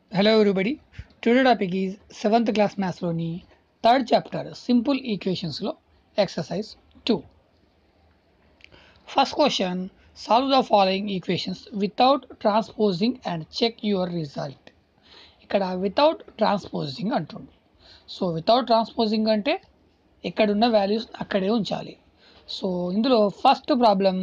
Hello everybody. Today topic is 7th class maths loni third chapter simple equations lo exercise 2. First question, solve the following equations without transposing and check your result. ఇక్కడ without transposing అంటుంది. So without transposing అంటే ఎక్కడున్న values అక్కడే ఉంచాలి. So ఇందులో first problem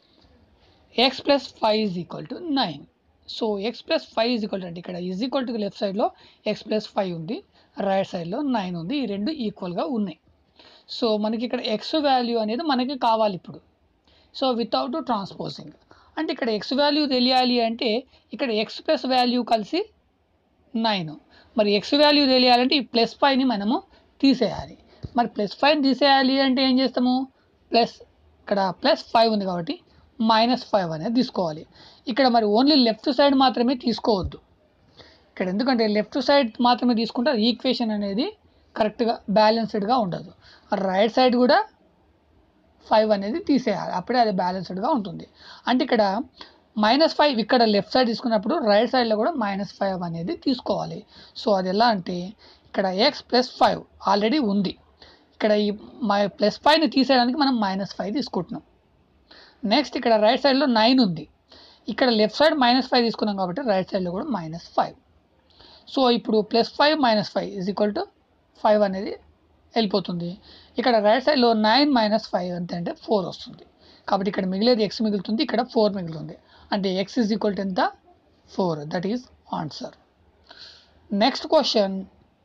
x plus 5 is equal to 9. సో x plus 5 is equal to అంటే ఇక్కడ ఈజ్ ఈక్వల్ టు లెఫ్ట్ సైడ్లో x plus 5 ఉంది, రైట్ సైడ్లో 9 ఉంది. ఈ రెండు ఈక్వల్గా ఉన్నాయి. సో మనకి ఇక్కడ x వాల్యూ అనేది మనకి కావాలి ఇప్పుడు. సో వితౌట్ ట్రాన్స్పోజింగ్ అంటే ఇక్కడ x వాల్యూ తెలియాలి అంటే ఇక్కడ x ప్లస్ వాల్యూ కలిసి 9. మరి x వాల్యూ తెలియాలంటే ఈ ప్లస్ 5ని మనము తీసేయాలి. మరి ప్లస్ 5 తీసేయాలి అంటే ఏం చేస్తాము, ప్లస్ ఇక్కడ ప్లస్ 5 ఉంది కాబట్టి -5 అనేది తీసుకోవాలి. ఇక్కడ మరి ఓన్లీ లెఫ్ట్ సైడ్ మాత్రమే తీసుకోవద్దు ఇక్కడ, ఎందుకంటే లెఫ్ట్ సైడ్ మాత్రమే తీసుకుంటే ఈక్వేషన్ అనేది కరెక్ట్గా బ్యాలెన్స్డ్గా ఉండదు. రైట్ సైడ్ కూడా 5 అనేది తీసేయాలి, అప్పుడే అది బ్యాలెన్స్డ్గా ఉంటుంది. అంటే ఇక్కడ -5 ఇక్కడ లెఫ్ట్ సైడ్ తీసుకున్నప్పుడు రైట్ సైడ్లో కూడా -5 అనేది తీసుకోవాలి. సో అది ఎలా అంటే ఇక్కడ x ప్లస్ 5 ఆల్రెడీ ఉంది, ఇక్కడ ఈ ప్లస్ 5ని తీసేయడానికి మనం -5 తీసుకుంటున్నాం. నెక్స్ట్ ఇక్కడ రైట్ సైడ్లో 9 ఉంది, ఇక్కడ లెఫ్ట్ సైడ్ -5 తీసుకున్నాం కాబట్టి రైట్ సైడ్లో కూడా -5. సో ఇప్పుడు +5 -5 ఈజ్ ఈక్వల్ టు 5 అనేది వెళ్ళిపోతుంది. ఇక్కడ రైట్ సైడ్లో 9 - 5 అంతే అంటే 4 వస్తుంది. కాబట్టి ఇక్కడ మిగిలేది x మిగులుతుంది, ఇక్కడ 4 మిగులుతుంది. అంటే x ఈజ్ ఈక్వల్ టు ఎంత, 4. That is answer. Next question,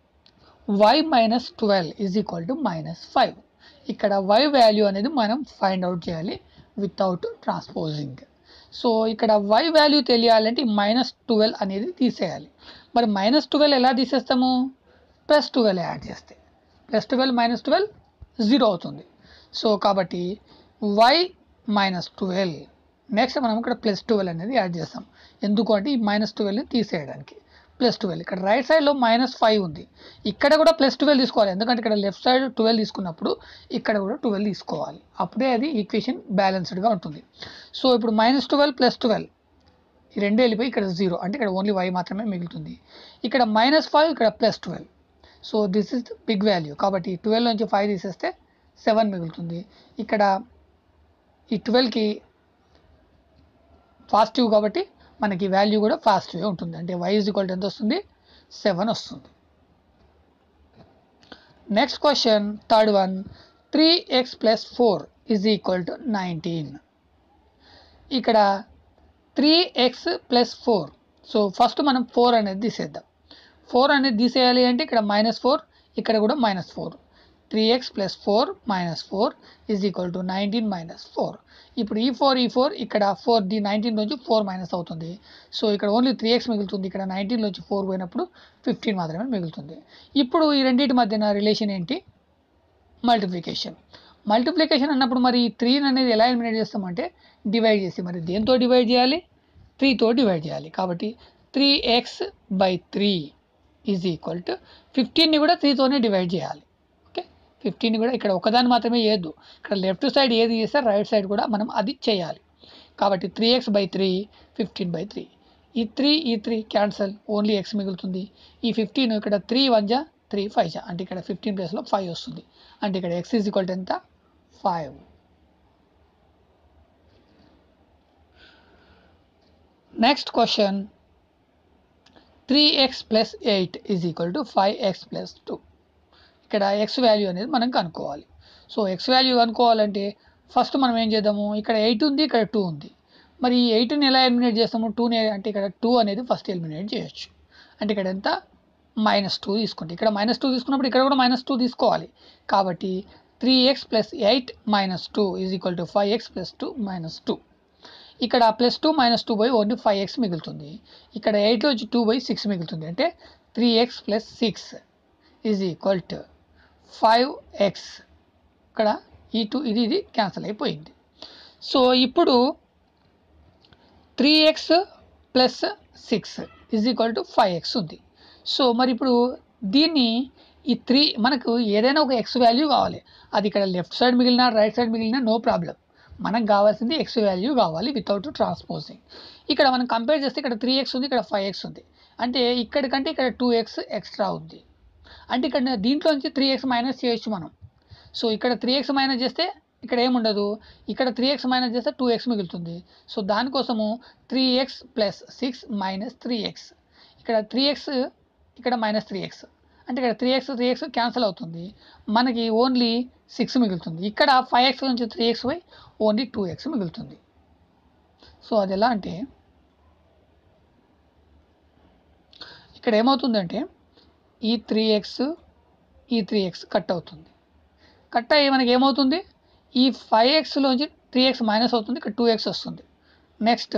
y - 12 is equal to -5. ఇక్కడ y వాల్యూ అనేది మనం ఫైండ్ అవుట్ చేయాలి వితౌట్ ట్రాన్స్పోజింగ్. సో ఇక్కడ y వాల్యూ తెలియాలంటే -12 అనేది తీసేయాలి. మరి -12 ఎలా తీసేస్తాము, +12 యాడ్ చేస్తే +12 - 12 0 అవుతుంది. సో కాబట్టి y - 12 నెక్స్ట్ మనం ఇక్కడ +12 అనేది యాడ్ చేస్తాం. ఎందుకు అంటే ఈ -12ని తీసేయడానికి. +12 ఇక్కడ రైట్ సైడ్లో -5 ఉంది, ఇక్కడ కూడా +12 తీసుకోవాలి, ఎందుకంటే ఇక్కడ లెఫ్ట్ సైడ్ 12 తీసుకున్నప్పుడు ఇక్కడ కూడా 12 తీసుకోవాలి, అప్పుడే అది ఈక్వేషన్ బ్యాలెన్స్డ్గా ఉంటుంది. సో ఇప్పుడు -12 +12 ఈ రెండు వెళ్ళిపోయి ఇక్కడ 0 అంటే ఇక్కడ ఓన్లీ y మాత్రమే మిగులుతుంది. ఇక్కడ -5 ఇక్కడ +12. So this is big value, కాబట్టి 12 నుంచి 5 తీసేస్తే 7 మిగులుతుంది. ఇక్కడ ఈ 12కి పాజిటివ్ కాబట్టి మనకి వాల్యూ కూడా పాజిటివ్ ఉంటుంది, అంటే y ఈజ్ ఈక్వల్ టు ఎంత వస్తుంది, 7 వస్తుంది. Next question, third one, 3x + 4 is equal to 19. ఇక్కడ 3x + 4. సో ఫస్ట్ మనం 4 అనేది తీసేద్దాం. 4 అనేది తీసేయాలి అంటే ఇక్కడ -4, ఇక్కడ కూడా -4. 3x + 4 - 4 is equal to 19 - 4. ఇప్పుడు ఈ 4 ఇక్కడ 4 ది 19 నుంచి 4 మైనస్ అవుతుంది. సో ఇక్కడ ఓన్లీ 3x మిగులుతుంది, ఇక్కడ 19 నుంచి 4 పోయినప్పుడు 15 మాత్రమే మిగులుతుంది. ఇప్పుడు ఈ రెండింటి మధ్యన రిలేషన్ ఏంటి, మల్టిప్లికేషన్. మల్టిప్లికేషన్ అన్నప్పుడు మరి ఈ 3 అనేది ఎలా ఎలిమినేట్ చేస్తామంటే డివైడ్ చేసి, మరి దేంతో డివైడ్ చేయాలి, 3తో డివైడ్ చేయాలి. కాబట్టి 3x/3 ఈజ్ ఈక్వల్ టు 15ని కూడా 3తోనే డివైడ్ చేయాలి. 15ని కూడా ఇక్కడ ఒకదాన్ని మాత్రమే చేయొద్దు, ఇక్కడ లెఫ్ట్ సైడ్ ఏది చేస్తే రైట్ సైడ్ కూడా మనం అది చేయాలి. కాబట్టి 3x/3 15/3. ఈ 3 క్యాన్సల్, ఓన్లీ x మిగులుతుంది. ఈ 15 ఇక్కడ 3 1 జా 3 5 జా అంటే ఇక్కడ 15 ప్లేస్లో 5 వస్తుంది, అంటే ఇక్కడ x ఈజ్ ఈక్వల్ టు ఎంత, 5. Next question, 3x + 8 is equal to 5x + 2. ఇక్కడ x వాల్యూ అనేది మనం కనుక్కోవాలి. సో x వాల్యూ కనుక్కోవాలంటే ఫస్ట్ మనం ఏం చేద్దాము, ఇక్కడ 8 ఉంది, ఇక్కడ 2 ఉంది. మరి ఈ 8ని ఎలా ఎలిమినేట్ చేస్తాము, 2ని అంటే ఇక్కడ 2 అనేది ఫస్ట్ ఎలిమినేట్ చేయొచ్చు. అంటే ఇక్కడ ఎంత, -2 తీసుకుంటే, ఇక్కడ -2 తీసుకున్నప్పుడు ఇక్కడ కూడా -2 తీసుకోవాలి. కాబట్టి 3x + 8 - 2 is equal to 5x + 2 - 2. ఇక్కడ +2 - 2 పోయి ఓన్లీ 5x మిగులుతుంది. ఇక్కడ 8 నుంచి 2 పోయి 6 మిగులుతుంది, అంటే 3x + 6 is equal to 5x. ఇక్కడ ఈ 2 ఇది క్యాన్సిల్ అయిపోయింది. సో ఇప్పుడు 3x + 6 is equal to 5x ఉంది. సో మరి ఇప్పుడు దీన్ని ఈ 3 మనకు ఏదైనా ఒక x వాల్యూ కావాలి, అది ఇక్కడ లెఫ్ట్ సైడ్ మిగిలినా రైట్ సైడ్ మిగిలినా నో ప్రాబ్లం, మనకు కావాల్సింది x వాల్యూ కావాలి వితౌట్ ట్రాన్స్పోజింగ్. ఇక్కడ మనం కంపేర్ చేస్తే ఇక్కడ 3x ఉంది, ఇక్కడ 5x ఉంది. అంటే ఇక్కడికంటే ఇక్కడ 2x ఎక్స్ట్రా ఉంది. అంటే ఇక్కడ దీంట్లోంచి 3x మైనస్ చేయొచ్చు మనం. సో ఇక్కడ 3x మైనస్ చేస్తే ఇక్కడ ఏముండదు, ఇక్కడ 3x మైనస్ చేస్తే 2x మిగులుతుంది. సో దానికోసము 3x ప్లస్ 6 మైనస్ 3x, ఇక్కడ 3x ఇక్కడ మైనస్ 3x, అంటే ఇక్కడ 3x క్యాన్సిల్ అవుతుంది, మనకి ఓన్లీ 6 మిగులుతుంది. ఇక్కడ 5x నుంచి 3x పోయి ఓన్లీ 2x మిగులుతుంది. సో అది ఎలా అంటే ఇక్కడ ఏమవుతుందంటే ఈ 3x కట్ అవుతుంది. కట్ అయ్యి మనకి ఏమవుతుంది, ఈ 5xలోంచి 3x మైనస్ అవుతుంది, ఇక్కడ 2x వస్తుంది. నెక్స్ట్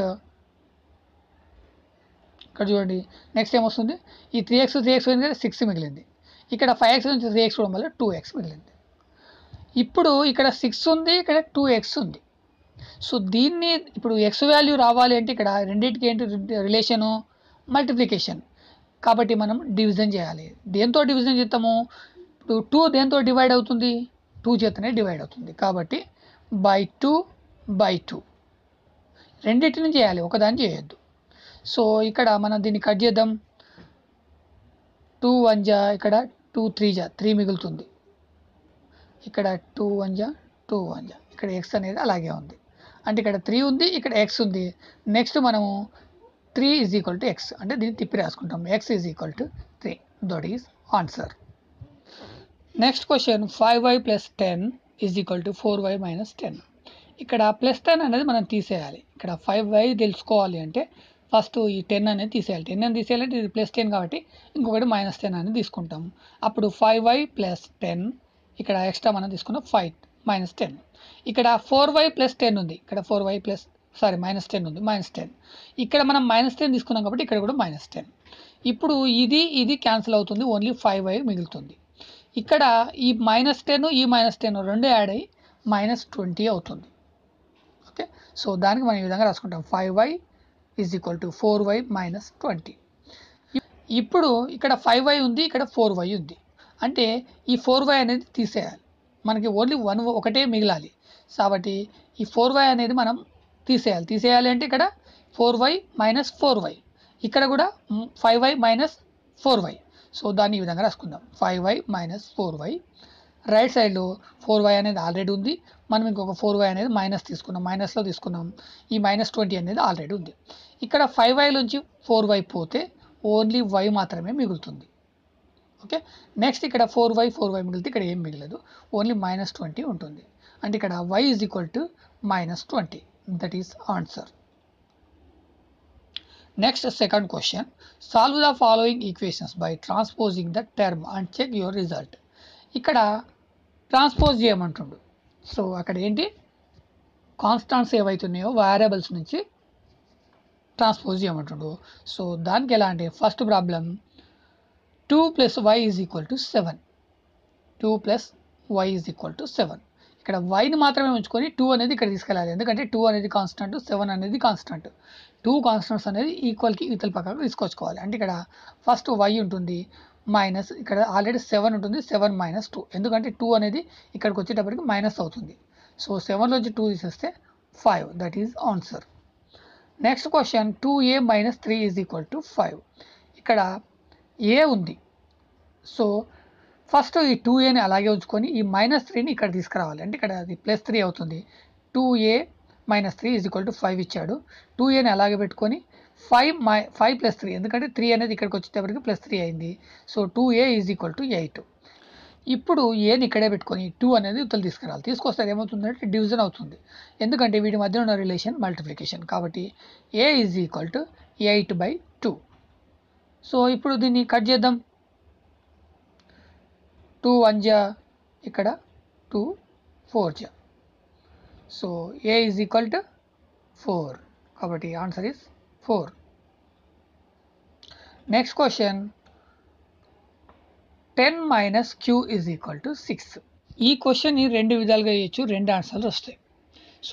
ఇక్కడ చూడండి, నెక్స్ట్ ఏమొస్తుంది, ఈ 3x పోయింది కదా 6 మిగిలింది, ఇక్కడ 5x నుంచి 3x పోవడం వల్ల 2x మిగిలింది. ఇప్పుడు ఇక్కడ 6 ఉంది, ఇక్కడ 2x ఉంది. సో దీన్ని ఇప్పుడు x వాల్యూ రావాలి అంటే ఇక్కడ రెండింటికి ఏంటి రిలేషను, మల్టిప్లికేషన్. కాబట్టి మనం డివిజన్ చేయాలి. దేంతో డివిజన్ చేస్తాము, ఇప్పుడు 2 దేంతో డివైడ్ అవుతుంది, 2 చేతనే డివైడ్ అవుతుంది. కాబట్టి బై 2 రెండింటిని చేయాలి, ఒకదాన్ని చేయొద్దు. సో ఇక్కడ మనం దీన్ని కట్ చేద్దాం. 2 1 జా, ఇక్కడ 2 3 జా 3 మిగులుతుంది, ఇక్కడ 2 1 జా 2 1 జా, ఇక్కడ x అనేది అలాగే ఉంది, అంటే ఇక్కడ 3 ఉంది, ఇక్కడ x ఉంది. నెక్స్ట్ మనము 3 = x, అంటే దీన్ని తిప్పి రాసుకుంటాం, x = 3. That is answer. Next question 5y + 10 = 4y - 10. ఇక్కడ +10 అనేది మనం తీసేయాలి. ఇక్కడ 5y తెలుసుకోవాలి అంటే ఫస్ట్ ఈ 10 అనేది తీసేయాలి. 10 అని తీసేయాలంటే ఇది +10 కాబట్టి ఇంకొకటి -10 అని తీసుకుంటాం. అప్పుడు 5y + 10, ఇక్కడ ఎక్స్ట్రా మనం తీసుకున్నాం 5 - 10. ఇక్కడ 4y + 10 ఉంది, ఇక్కడ 4y -10 ఉంది, -10. ఇక్కడ మనం -10 తీసుకున్నాం కాబట్టి ఇక్కడ కూడా -10. ఇప్పుడు ఇది క్యాన్సిల్ అవుతుంది, ఓన్లీ 5y మిగులుతుంది. ఇక్కడ ఈ -10 ఈ -10 రెండు యాడ్ అయ్యి -20 అవుతుంది. ఓకే, సో దానికి మనం ఈ విధంగా రాసుకుంటాం, 5y = 4y - 20. ఇప్పుడు ఇక్కడ 5y ఉంది, ఇక్కడ 4y ఉంది, అంటే ఈ 4y అనేది తీసేయాలి, మనకి ఓన్లీ ఒకటే మిగిలాలి. కాబట్టి ఈ 4y అనేది మనం తీసేయాలి అంటే ఇక్కడ 4y - 4y, ఇక్కడ కూడా 5y - 4y. సో దాన్ని ఈ విధంగా రాసుకుందాం, 5y - 4y. రైట్ సైడ్లో 4y అనేది ఆల్రెడీ ఉంది, మనం ఇంకొక 4y అనేది మైనస్లో తీసుకున్నాం, ఈ -20 అనేది ఆల్రెడీ ఉంది. ఇక్కడ 5y నుంచి 4y పోతే ఓన్లీ y మాత్రమే మిగులుతుంది. ఓకే, నెక్స్ట్ ఇక్కడ 4y మిగిలితే ఇక్కడ ఏం మిగలదు, ఓన్లీ -20 ఉంటుంది, అంటే ఇక్కడ y = -20. That is answer. Next second question, solve the following equations by transposing the term and check your result. ఇక్కడ ట్రాన్స్పోజ్ చేయమంటుండు. సో అక్కడ ఏంటి, కాన్స్టాంట్స్ ఏవైతున్నాయో వేరియబుల్స్ నుంచి ట్రాన్స్పోజ్ చేయమంటుండు. సో దానికి ఎలా అంటే ఫస్ట్ ప్రాబ్లం 2 + y = 7, 2 + y = 7. ఇక్కడ వైని మాత్రమే ఉంచుకొని 2 అనేది ఇక్కడ తీసుకెళ్ళాలి, ఎందుకంటే 2 అనేది కాన్స్టెంట్, 7 అనేది కాన్స్టెంట్. 2 కాన్స్టెంట్స్ అనేది ఈక్వల్కి ఇవతల పక్కకు తీసుకొచ్చుకోవాలి. అంటే ఇక్కడ ఫస్ట్ y ఉంటుంది, మైనస్ ఇక్కడ ఆల్రెడీ 7 ఉంటుంది, 7 - 2, ఎందుకంటే 2 అనేది ఇక్కడికి వచ్చేటప్పటికి మైనస్ అవుతుంది. సో 7లోంచి 2 తీసేస్తే 5. That is answer. Next question 2a - 3 = 5. ఇక్కడ a ఉంది, సో ఫస్ట్ ఈ 2aని అలాగే ఉంచుకొని ఈ -3ని ఇక్కడ తీసుకురావాలి, అంటే ఇక్కడ అది +3 అవుతుంది. 2a - 3 = 5 ఇచ్చాడు, 2aని అలాగే పెట్టుకొని 5 + 3, ఎందుకంటే 3 అనేది ఇక్కడికి వచ్చేటప్పటికి +3 అయింది. So 2a = 8. ఇప్పుడు ఏని ఇక్కడే పెట్టుకొని 2 అనేది ఉత్తలు తీసుకురావాలి, తీసుకొస్తే ఏమవుతుందంటే డివిజన్ అవుతుంది, ఎందుకంటే వీటి మధ్య ఉన్న రిలేషన్ మల్టిప్లికేషన్. కాబట్టి a = 8/2. సో ఇప్పుడు దీన్ని కట్ చేద్దాం, 2 1 జా, ఇక్కడ 2 4 జా. సో a = 4, కాబట్టి answer is 4. Next question 10 - q = 6. ఈ క్వశ్చన్ని రెండు విధాలుగా చేయొచ్చు, రెండు ఆన్సర్లు వస్తాయి. సో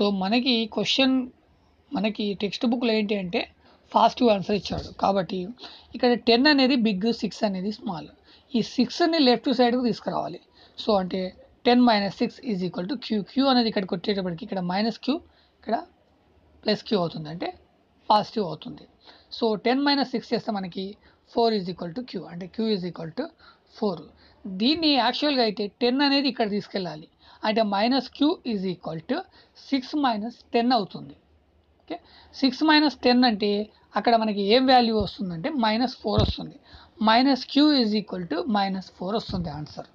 మనకి టెక్స్ట్ బుక్లో ఏంటి అంటే పాజిటివ్ ఆన్సర్ ఇచ్చాడు, కాబట్టి ఇక్కడ 10 అనేది బిగ్, 6 అనేది స్మాల్. ఈ 6ని లెఫ్ట్ సైడ్కి తీసుకురావాలి. సో అంటే 10 - 6 = q. q అనేది ఇక్కడికి వచ్చేటప్పటికి ఇక్కడ -q, ఇక్కడ +q అవుతుంది, అంటే పాజిటివ్ అవుతుంది. సో 10 - 6 చేస్తే మనకి 4 ఈజ్ ఈక్వల్ టు క్యూ, అంటే క్యూ ఈజ్ ఈక్వల్ టు 4. దీన్ని యాక్చువల్గా అయితే 10 అనేది ఇక్కడ తీసుకెళ్ళాలి, అంటే minus Q is equal to 6 minus 10 అవుతుంది. ఓకే, 6 మైనస్ 10 అంటే అక్కడ మనకి ఏం వాల్యూ వస్తుందంటే -4 వస్తుంది. Minus Q is equal to -4 వస్తుంది answer.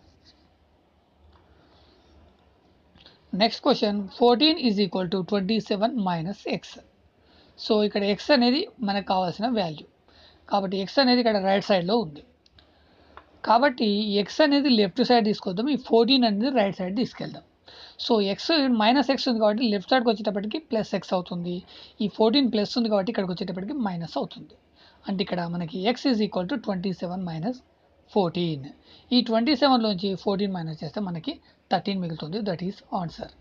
Next question 14 is equal to 27 minus X. So ఇక్కడ ఎక్స్ అనేది మనకు కావాల్సిన వాల్యూ, కాబట్టి ఎక్స్ అనేది ఇక్కడ రైట్ సైడ్లో ఉంది, కాబట్టి ఎక్స్ అనేది లెఫ్ట్ సైడ్ తీసుకొద్దాం, ఈ 14 అనేది రైట్ సైడ్ తీసుకెళ్దాం. సో ఎక్స్ మైనస్ ఎక్స్ ఉంది కాబట్టి లెఫ్ట్ సైడ్కి వచ్చేటప్పటికి ప్లస్ ఎక్స్ అవుతుంది, ఈ 14 ప్లస్ ఉంది కాబట్టి ఇక్కడికి వచ్చేటప్పటికి మైనస్ అవుతుంది. అంటే ఇక్కడ మనకి X is equal to 27 minus 14. ఈ 27లోంచి 14 మైనస్ చేస్తే మనకి 13 మిగులుతుంది, that is answer.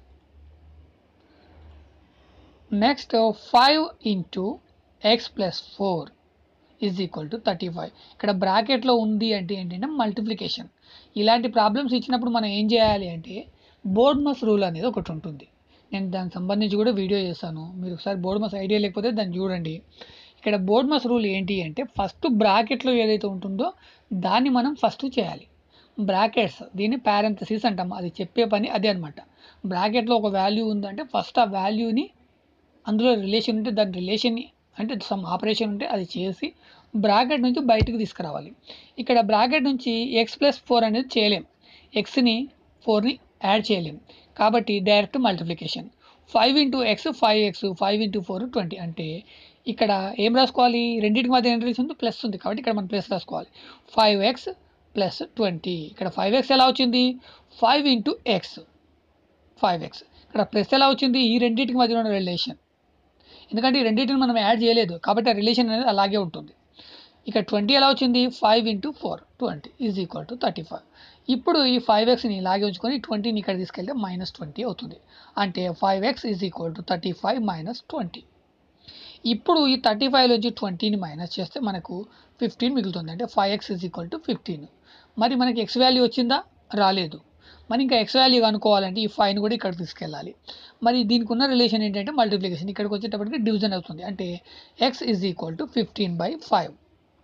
Next 5 into X plus 4 is equal to 35. ఇక్కడ బ్రాకెట్లో ఉంది అంటే ఏంటంటే మల్టిప్లికేషన్. ఇలాంటి ప్రాబ్లమ్స్ ఇచ్చినప్పుడు మనం ఏం చేయాలి అంటే బోర్డ్మస్ రూల్ అనేది ఒకటి ఉంటుంది, నేను దానికి సంబంధించి కూడా వీడియో చేశాను, మీరు ఒకసారి బోర్డ్మస్ ఐడియా లేకపోతే దాన్ని చూడండి. ఇక్కడ బోర్డ్మస్ రూల్ ఏంటి అంటే ఫస్ట్ బ్రాకెట్లో ఏదైతే ఉంటుందో దాన్ని మనం ఫస్ట్ చేయాలి. బ్రాకెట్స్ దీన్ని పారెంథసిస్ అంటాం, అది చెప్పే పని అదే అనమాట. బ్రాకెట్లో ఒక వాల్యూ ఉందంటే ఫస్ట్ ఆ వాల్యూని, అందులో రిలేషన్ ఉంటే దాని రిలేషన్ని, అంటే సమ్ ఆపరేషన్ ఉంటే అది చేసి బ్రాకెట్ నుంచి బయటకు తీసుకురావాలి. ఇక్కడ బ్రాకెట్ నుంచి ఎక్స్ ప్లస్ 4 అనేది చేయలేం, ఎక్స్ని 4ని యాడ్ చేయలేం, కాబట్టి direct multiplication. 5 into X 5x, 5 into 4 20. అంటే ఇక్కడ ఏం రాసుకోవాలి, రెండింటికి మధ్య ఎంత ఉంది, ప్లస్ ఉంది, కాబట్టి ఇక్కడ మనం ప్లస్ రాసుకోవాలి. 5x plus 20. ఇక్కడ 5x ఎలా వచ్చింది, 5 ఇంటూ ఎక్స్ 5x. ఇక్కడ ప్లస్ ఎలా వచ్చింది, ఈ రెండింటికి మధ్యలో ఉన్న రిలేషన్, ఎందుకంటే ఈ రెండింటిని మనం యాడ్ చేయలేదు కాబట్టి ఆ రిలేషన్ అనేది అలాగే ఉంటుంది. ఇక్కడ 20 ఎలా వచ్చింది, 5 ఇంటూ 4 20 ఈజ్ ఈక్వల్ టు 35. ఇప్పుడు ఈ 5xని ఇలాగే ఉంచుకొని 20ని ఇక్కడ తీసుకెళ్తే -20 అవుతుంది, అంటే 5x is equal to 35 minus 20. ఇప్పుడు ఈ 35లోంచి 20ని మైనస్ చేస్తే మనకు 15 మిగులుతుంది, అంటే 5x ఈజ్ ఈక్వల్ టు 15. మరి మనకి ఎక్స్ వాల్యూ వచ్చిందా, రాలేదు. మరి ఇంకా ఎక్స్ వాల్యూ కనుక్కోవాలంటే ఈ 5ని కూడా ఇక్కడ తీసుకెళ్ళాలి. మరి దీనికి ఉన్న రిలేషన్ ఏంటంటే మల్టిప్లికేషన్, ఇక్కడికి వచ్చేటప్పటికి డివిజన్ అవుతుంది, అంటే ఎక్స్ ఈజ్ ఈక్వల్ టు 15/5.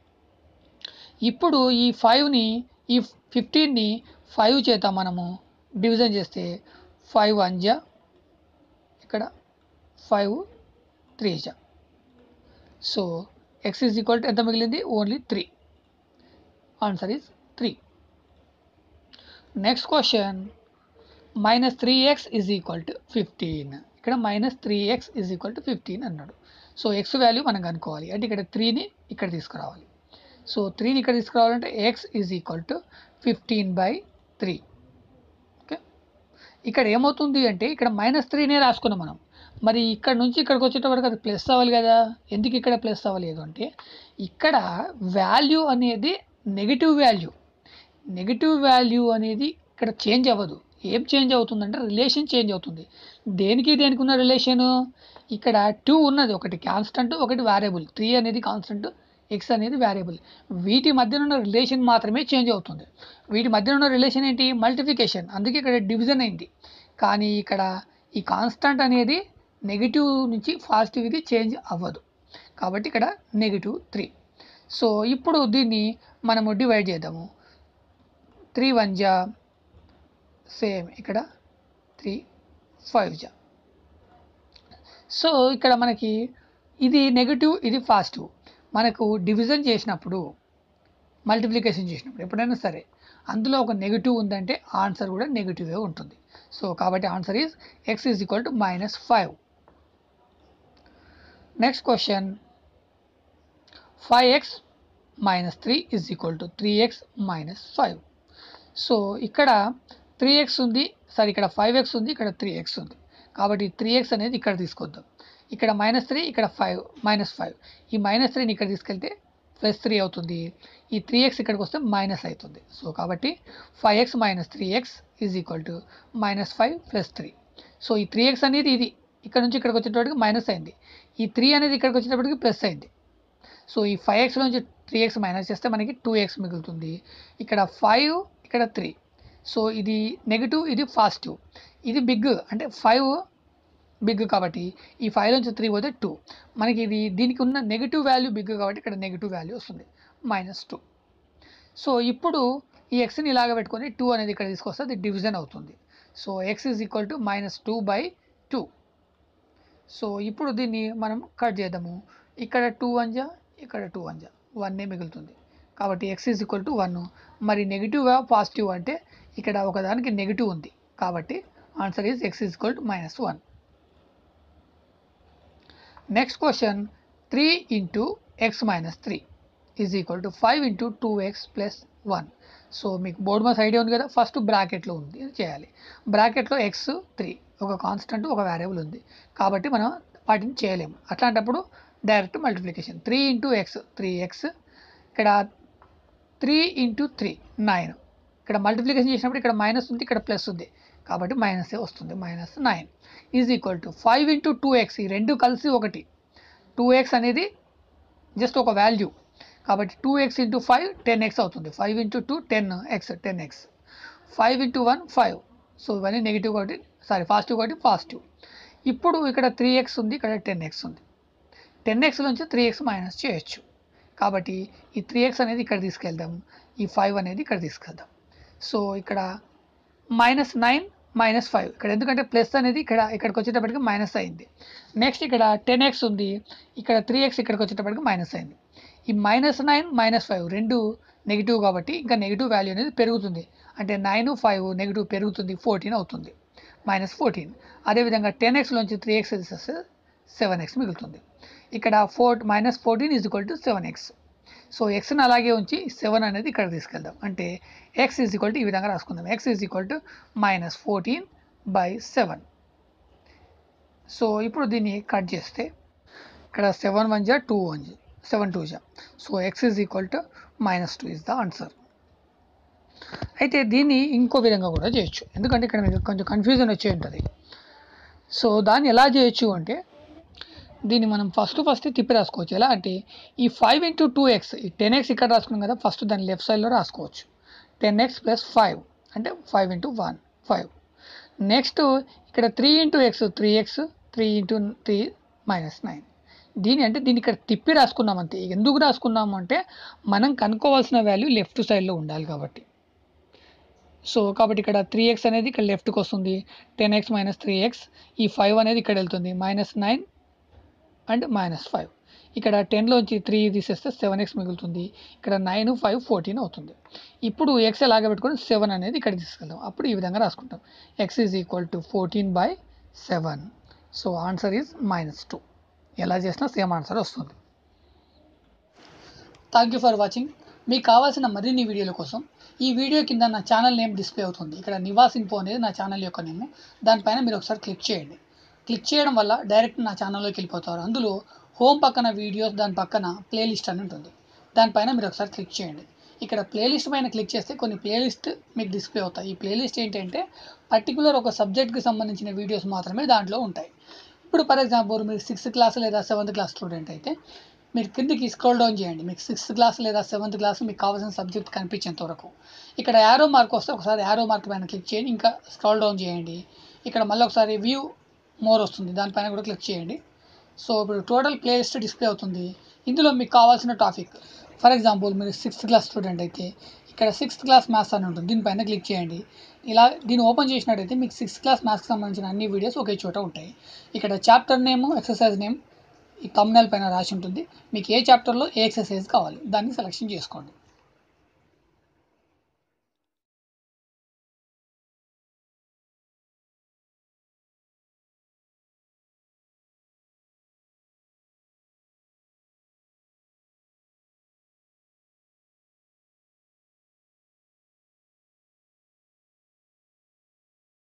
ఇప్పుడు ఈ 5ని, ఈ 15ని 5 చేత మనము డివిజన్ చేస్తే 5 1 జా, ఇక్కడ 5 3 జా. So X is equal to ఎంత మిగిలింది, only 3. Answer is 3. Next question -3x is equal to 15. ఇక్కడ -3x ఈజ్ ఈక్వల్ టు 15 అన్నాడు. సో ఎక్స్ వాల్యూ మనం కనుక్కోవాలి, అంటే ఇక్కడ 3ని ఇక్కడ తీసుకురావాలి. సో 3ని ఇక్కడ తీసుకురావాలంటే X is equal to 15/3. Okay, ఇక్కడ ఏమవుతుంది అంటే ఇక్కడ -3నే రాసుకున్నాం మనం, మరి ఇక్కడ నుంచి ఇక్కడికి వచ్చేటప్పటికి అది ప్లస్ అవ్వాలి కదా. ఎందుకు ఇక్కడ ప్లస్ అవ్వలేదు అంటే ఇక్కడ వాల్యూ అనేది నెగిటివ్ వాల్యూ, నెగిటివ్ వాల్యూ అనేది ఇక్కడ చేంజ్ అవ్వదు. ఏం చేంజ్ అవుతుందంటే రిలేషన్ చేంజ్ అవుతుంది. దేనికి దేనికి ఉన్న రిలేషను, ఇక్కడ 2 ఉన్నది, ఒకటి కాన్స్టెంట్ ఒకటి వేరియబుల్, 3 అనేది కాన్స్టెంట్, ఎక్స్ అనేది వేరియబుల్, వీటి మధ్యన ఉన్న రిలేషన్ మాత్రమే చేంజ్ అవుతుంది. వీటి మధ్యన ఉన్న రిలేషన్ ఏంటి, మల్టిప్లికేషన్, అందుకే ఇక్కడ డివిజన్ అయింది. కానీ ఇక్కడ ఈ కాన్స్టెంట్ అనేది నెగిటివ్ నుంచి పాజిటివ్కి చేంజ్ అవ్వదు, కాబట్టి ఇక్కడ -3. సో ఇప్పుడు దీన్ని మనము డివైడ్ చేద్దాము. 3 1 జా, సేమ్ ఇక్కడ 3 5 జా. సో ఇక్కడ మనకి ఇది నెగిటివ్ ఇది పాజిటివ్, మనకు డివిజన్ చేసినప్పుడు, మల్టిప్లికేషన్ చేసినప్పుడు ఎప్పుడైనా సరే అందులో ఒక నెగిటివ్ ఉందంటే ఆన్సర్ కూడా నెగిటివే ఉంటుంది. సో కాబట్టి answer is X is equal to -5. Next question 5x - 3 is equal to 3x - 5. So ఇక్కడ 3x ఉంది, సారీ ఇక్కడ 5x ఉంది, ఇక్కడ 3x ఉంది, కాబట్టి 3x అనేది ఇక్కడ తీసుకొద్దాం. ఇక్కడ -3, ఇక్కడ 5 -5, ఈ -3ని ఇక్కడ తీసుకెళ్తే +3 అవుతుంది, ఈ 3x ఇక్కడికి వస్తే మైనస్ అవుతుంది. సో కాబట్టి 5x - 3x is equal to -5 + 3. So ఈ 3x అనేది ఇది ఇక్కడ నుంచి ఇక్కడికి వచ్చేటప్పటికి మైనస్ అయింది, ఈ 3 అనేది ఇక్కడికి వచ్చేటప్పటికి ప్లస్ అయింది. సో ఈ 5x నుంచి 3x మైనస్ చేస్తే మనకి 2x మిగులుతుంది. ఇక్కడ 5 ఇక్కడ 3, సో ఇది నెగిటివ్ ఇది పాజిటివ్, ఇది బిగ్ అంటే 5 బిగ్ కాబట్టి ఈ 5 నుంచి 3 పోతే 2, మనకి ఇది దీనికి ఉన్న నెగిటివ్ వాల్యూ బిగ్ కాబట్టి ఇక్కడ నెగిటివ్ వాల్యూ వస్తుంది, -2. సో ఇప్పుడు ఈ ఎక్స్ని ఇలాగ పెట్టుకొని 2 అనేది ఇక్కడ తీసుకొస్తే అది డివిజన్ అవుతుంది. So x is equal to -2/2. So ఇప్పుడు దీన్ని మనం కట్ చేద్దాము. ఇక్కడ 2 1 జా, ఇక్కడ 2 1 జా, 1 మిగులుతుంది. కాబట్టి x ఈజ్ ఈక్వల్ టు 1. మరి నెగిటివ్ పాజిటివ్ అంటే ఇక్కడ ఒకదానికి నెగిటివ్ ఉంది, కాబట్టి answer is x is equal to -1. Next question 3 into x - 3 is equal to 5 into 2x + 1. So మీకు బోర్డ్ మాస్ ఐడియా ఉంది కదా, ఫస్ట్ బ్రాకెట్లో ఉంది చేయాలి. బ్రాకెట్లో x 3 ఒక కాన్స్టెంట్ ఒక వేరియబుల్ ఉంది, కాబట్టి మనం వాటిని చేయలేము. అట్లాంటప్పుడు direct multiplication 3 into x 3x, ఇక్కడ 3 ఇంటూ 3 9. ఇక్కడ మల్టిప్లికేషన్ చేసినప్పుడు ఇక్కడ మైనస్ ఉంది, ఇక్కడ ప్లస్ ఉంది, కాబట్టి మైనసే వస్తుంది. -9 is equal to 5 into 2x, ఈ రెండు కలిసి ఒకటి. 2x అనేది జస్ట్ ఒక వాల్యూ, కాబట్టి 2x ఇంటూ 5 10x అవుతుంది. 5 into 2 10x 10x. 5 into 1 5. So ఇవన్నీ నెగిటివ్ కాబట్టి పాజిటివ్ కాబట్టి పాజిటివ్. ఇప్పుడు ఇక్కడ 3x ఉంది, ఇక్కడ 10x ఉంది. 10x నుంచి 3x మైనస్ చేయొచ్చు, కాబట్టి ఈ 3x అనేది ఇక్కడ తీసుకెళ్దాం, ఈ 5 అనేది ఇక్కడ తీసుకెళ్దాం. సో ఇక్కడ -9 -5, ఇక్కడ ఎందుకంటే ప్లస్ అనేది ఇక్కడికి వచ్చేటప్పటికి మైనస్ అయింది. నెక్స్ట్ ఇక్కడ 10x ఉంది, ఇక్కడ 3x ఇక్కడికి వచ్చేటప్పటికి మైనస్ అయింది. ఈ -9 -5 రెండు నెగిటివ్ కాబట్టి ఇంకా నెగిటివ్ వాల్యూ అనేది పెరుగుతుంది, అంటే 9 5 నెగిటివ్ పెరుగుతుంది, 14 అవుతుంది, -14. అదేవిధంగా 10x నుంచి 3x తీసేస్తే 7x మిగులుతుంది. ఇక్కడ -14 is equal to 7x. So ఎక్స్ని అలాగే ఉంచి 7 అనేది ఇక్కడ తీసుకెళ్దాం, అంటే x ఈజ్ ఈక్వల్ టు ఈ విధంగా రాసుకుందాం. x is equal to -14/7. So ఇప్పుడు దీన్ని కట్ చేస్తే ఇక్కడ 7 1 జా 2 1 7 2 జా. So x is equal to -2 is the answer. అయితే దీన్ని ఇంకో విధంగా కూడా చేయొచ్చు, ఎందుకంటే ఇక్కడ మీకు కొంచెం కన్ఫ్యూజన్ వచ్చే ఉంటుంది. సో దాన్ని ఎలా చేయొచ్చు అంటే దీన్ని మనం ఫస్ట్ తిప్పి రాసుకోవచ్చు. ఎలా అంటే ఈ 5 ఇంటూ 2x, ఈ 10x ఇక్కడ రాసుకున్నాం కదా, ఫస్ట్ దాన్ని లెఫ్ట్ సైడ్లో రాసుకోవచ్చు. 10x + 5 అంటే 5 ఇంటూ 1 5. నెక్స్ట్ ఇక్కడ 3 ఇంటూ x 3x 3 ఇంటూ 3 -9. దీన్ని ఇక్కడ తిప్పి రాసుకున్నాం అంతే. ఎందుకు రాసుకున్నాము అంటే మనం కనుక్కోవాల్సిన వాల్యూ లెఫ్ట్ సైడ్లో ఉండాలి కాబట్టి. సో కాబట్టి ఇక్కడ 3x అనేది ఇక్కడ లెఫ్ట్కి వస్తుంది, 10x - 3x, ఈ 5 అనేది ఇక్కడ వెళ్తుంది, -9 అండ్ -5. ఇక్కడ 10లోంచి 3 తీసేస్తే 7x మిగులుతుంది, ఇక్కడ 9 5 14 అవుతుంది. ఇప్పుడు x ఎలాగ పెట్టుకొని 7 అనేది ఇక్కడ తీసుకెళ్దాం, అప్పుడు ఈ విధంగా రాసుకుంటాం. x is equal to 14/7. So answer is -2. ఎలా చేసినా సేమ్ ఆన్సర్ వస్తుంది. Thank you for watching. మీకు కావాల్సిన మరిన్ని వీడియోల కోసం ఈ వీడియో కింద నా ఛానల్ నేమ్ డిస్ప్లే అవుతుంది. ఇక్కడ నివాస్ ఇన్ఫో అనేది నా ఛానల్ యొక్క నేమ్. దానిపైన మీరు ఒకసారి క్లిక్ చేయండి. క్లిక్ చేయడం వల్ల డైరెక్ట్ నా ఛానల్లోకి వెళ్ళిపోతారు. అందులో హోమ్ పక్కన వీడియోస్, దాని పక్కన ప్లేలిస్ట్ అని ఉంటుంది. దానిపైన మీరు ఒకసారి క్లిక్ చేయండి. ఇక్కడ ప్లేలిస్ట్ పైన క్లిక్ చేస్తే కొన్ని ప్లేలిస్ట్ మీకు డిస్ప్లే అవుతాయి. ఈ ప్లేలిస్ట్ ఏంటంటే పర్టికులర్ ఒక సబ్జెక్ట్కి సంబంధించిన వీడియోస్ మాత్రమే దాంట్లో ఉంటాయి. ఇప్పుడు ఫర్ ఎగ్జాంపుల్ మీరు 6th క్లాస్ లేదా 7th క్లాస్ స్టూడెంట్ అయితే మీరు కిందికి స్క్రోల్ డౌన్ చేయండి. మీకు 6th క్లాస్ లేదా 7th క్లాస్ మీకు కావాల్సిన సబ్జెక్ట్ కనిపించేంత వరకు ఇక్కడ యారో మార్క్ వస్తే ఒకసారి యారో మార్క్ పైన క్లిక్ చేయండి, ఇంకా స్క్రోల్ డౌన్ చేయండి. ఇక్కడ మళ్ళీ ఒకసారి వ్యూ మోర్ వస్తుంది, దానిపైన కూడా క్లిక్ చేయండి. సో ఇప్పుడు టోటల్ ప్లేలిస్ట్ డిస్ప్లే అవుతుంది. ఇందులో మీకు కావాల్సిన టాపిక్, ఫర్ ఎగ్జాంపుల్ మీరు 6th క్లాస్ స్టూడెంట్ అయితే ఇక్కడ 6th క్లాస్ మ్యాథ్స్ అని ఉంటుంది, దీనిపైన క్లిక్ చేయండి. ఇలా దీన్ని ఓపెన్ చేసినట్టయితే మీకు 6th క్లాస్ మ్యాథ్స్కి సంబంధించిన అన్ని వీడియోస్ ఒకే చోట ఉంటాయి. ఇక్కడ చాప్టర్ నేమ్, ఎక్సర్సైజ్ నేమ్ ఈ థంబ్నెయిల్ పైన రాసి ఉంటుంది. మీకు ఏ చాప్టర్లో ఏ ఎక్సర్సైజ్ కావాలి దాన్ని సెలెక్షన్ చేసుకోండి.